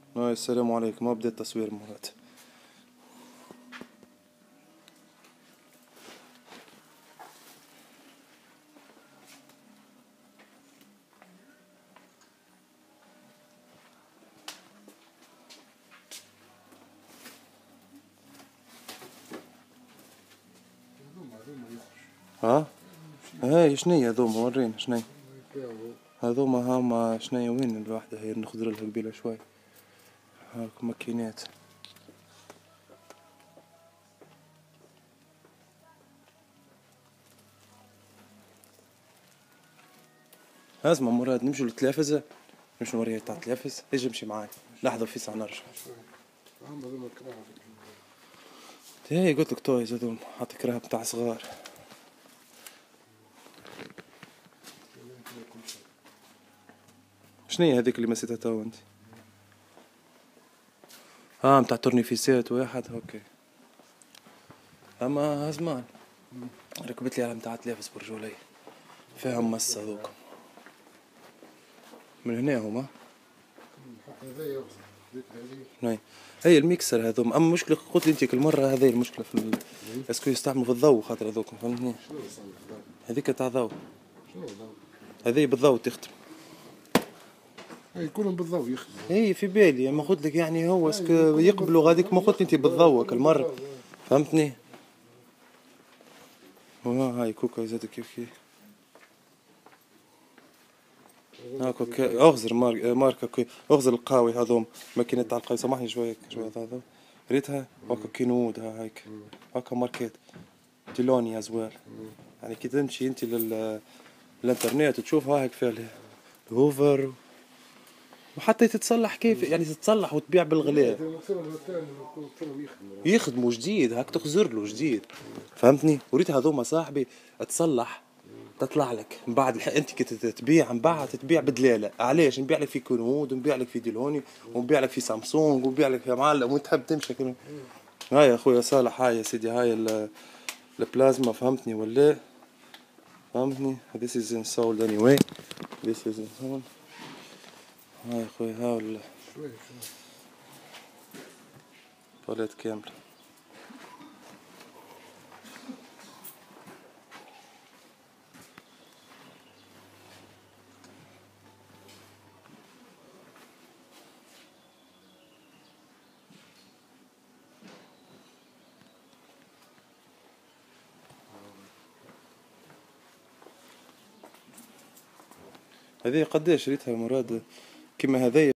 السلام عليكم، ما بدأ التصوير مرات. ها؟ هاي شنيا هذوما؟ ورينا شنيا هذوما. هما شنيا؟ وين الواحدة هي نخضر لها قبيلة شوي؟ هاك ماكينات. اسمع مراد، نمشوا للتلفزة، نمشوا نوريها تاع التلفز. اجي امشي معاي لحظة في ساعة نرجع. هي قلت لك تويز هذوما، حاطك كراها بتاع صغار. شنيا هذيك اللي مسيتها تو انت؟ متاع تورنيفيسات واحد. اوكي. اما زمان ركبت لي على متاع تلفز برجولي فيها مس هذوك من هنا هما. هي الميكسر هذوم. اما مشكلة قلت لي انت كل مرة، هذه المشكلة في اسكو يستعملوا في الضوء خاطر هذوك، فهمتني؟ هذيك تاع ضوء، هذه بالضوء تختم. اي كلهم بالضوء يخدموا. اي في بالي، ما قلت لك يعني هو اسكو يقبلوا غاديك، ما قلت انت بالضوء كل مرة، فهمتني؟ هاي كوكا زاد كيف كيف. هاكا اغزر ماركة اغزر القاوي هذوم، ماكينة تاع القاوي. سامحني شوية هذا ريتها هاكا كينود هايك، هاكا ماركات ديلوني ازوال. يعني كي تمشي انت للانترنت وتشوفها هيك فيها الهوفر، وحتى تتصلح كيف يعني تتصلح وتبيع بالغلاء. يخدموا جديد هاك تخزر له جديد، فهمتني؟ وريت هذوما صاحبي تصلح تطلع لك من بعد انت كنت تبيع من بعد تبيع بدلاله. علاش؟ نبيع لك في كونود، ونبيع لك في ديلوني، ونبيع لك في سامسونج، ونبيع لك يا معلم وانت تحب تمشي كده. هاي يا اخويا صالح، هاي يا سيدي، هاي البلازما، فهمتني ولا؟ فهمتني؟ this is installed anyway. this is installed. هاي يا اخويا، هاي الباليت كاملة. هذه قديش شريتها مراد؟ كيما هذه